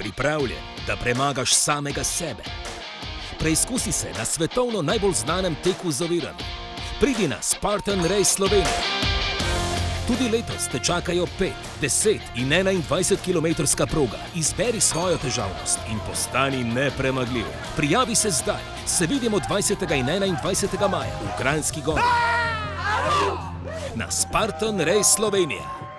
Pripravljen, da premagaš samega sebe? Preizkusi se na svetovno najbolj znanem teku z ovirami. Pridi na Spartan Race Slovenija. Tudi letos te čakajo 5, 10 in 21-kilometrska proga. Izberi svojo težavnost in postani nepremagljiv. Prijavi se zdaj. Se vidimo 20. in 21. maja v Kranjski Gori. Na Spartan Race Slovenija.